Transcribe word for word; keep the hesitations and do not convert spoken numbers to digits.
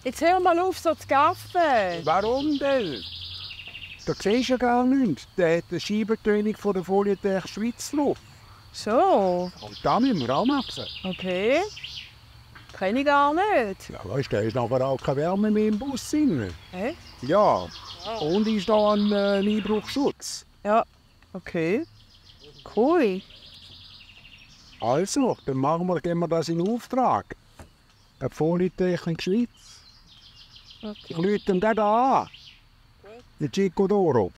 Jetzt hör mal auf, so zu gaffen. Warum denn? Da siehst du ja gar nichts. Der hat eine Scheibentönung von der Folientechniker Schweiz drauf. So, Und da müssen wir auch machen. okay. Kenn ich gar nicht. Ja, weißt du, da ist nachher auch keine Wärme mehr im Bus drin. Hä? Ja, und ist da ein äh, Einbruchschutz. Ja, okay. Cool. Also, dann machen wir, geben wir das in Auftrag. Eine Folientechniker Schweiz. Okay. Ich rufe ihn da an. Der Chico Doro.